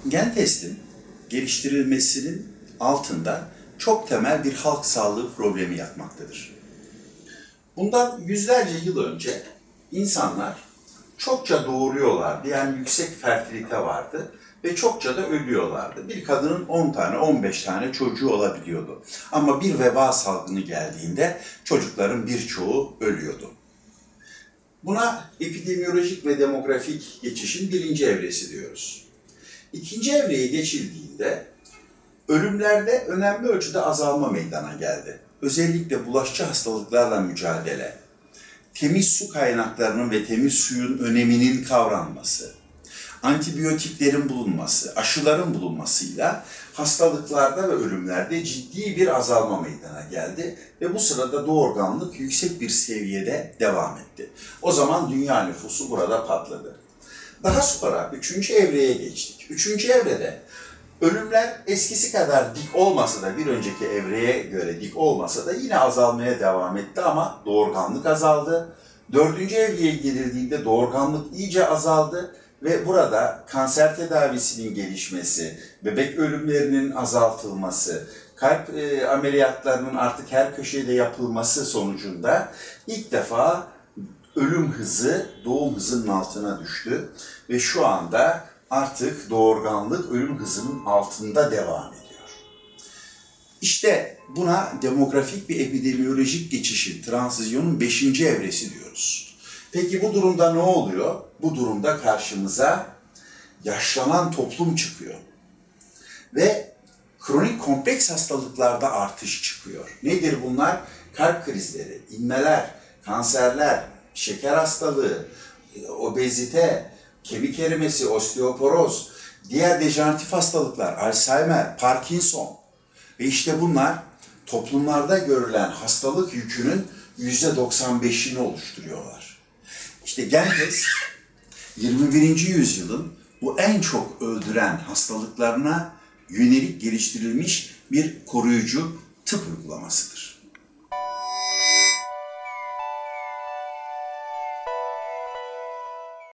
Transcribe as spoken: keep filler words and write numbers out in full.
Gen testin geliştirilmesinin altında çok temel bir halk sağlığı problemi yatmaktadır. Bundan yüzlerce yıl önce insanlar çokça doğuruyorlardı, yani yüksek fertilite vardı ve çokça da ölüyorlardı. Bir kadının on tane, on beş tane çocuğu olabiliyordu. Ama bir veba salgını geldiğinde çocukların birçoğu ölüyordu. Buna epidemiyolojik ve demografik geçişin birinci evresi diyoruz. İkinci evreye geçildiğinde ölümlerde önemli ölçüde azalma meydana geldi. Özellikle bulaşıcı hastalıklarla mücadele, temiz su kaynaklarının ve temiz suyun öneminin kavranması, antibiyotiklerin bulunması, aşıların bulunmasıyla hastalıklarda ve ölümlerde ciddi bir azalma meydana geldi ve bu sırada doğurganlık yüksek bir seviyede devam etti. O zaman dünya nüfusu burada patladı. Daha sonra üçüncü evreye geçtik. Üçüncü evrede ölümler eskisi kadar dik olmasa da, bir önceki evreye göre dik olmasa da yine azalmaya devam etti ama doğurganlık azaldı. Dördüncü evreye girildiğinde doğurganlık iyice azaldı ve burada kanser tedavisinin gelişmesi, bebek ölümlerinin azaltılması, kalp e, ameliyatlarının artık her köşede yapılması sonucunda ilk defa ölüm hızı doğum hızının altına düştü ve şu anda artık doğurganlık ölüm hızının altında devam ediyor. İşte buna demografik ve epidemiyolojik geçişin, transisyonun beşinci evresi diyoruz. Peki bu durumda ne oluyor? Bu durumda karşımıza yaşlanan toplum çıkıyor. Ve kronik kompleks hastalıklarda artış çıkıyor. Nedir bunlar? Kalp krizleri, inmeler, kanserler, şeker hastalığı, obezite, kemik erimesi, osteoporoz, diğer dejeneratif hastalıklar, Alzheimer, Parkinson ve işte bunlar toplumlarda görülen hastalık yükünün yüzde doksan beşini oluşturuyorlar. İşte gen test yirmi birinci yüzyılın bu en çok öldüren hastalıklarına yönelik geliştirilmiş bir koruyucu tıp uygulamasıdır.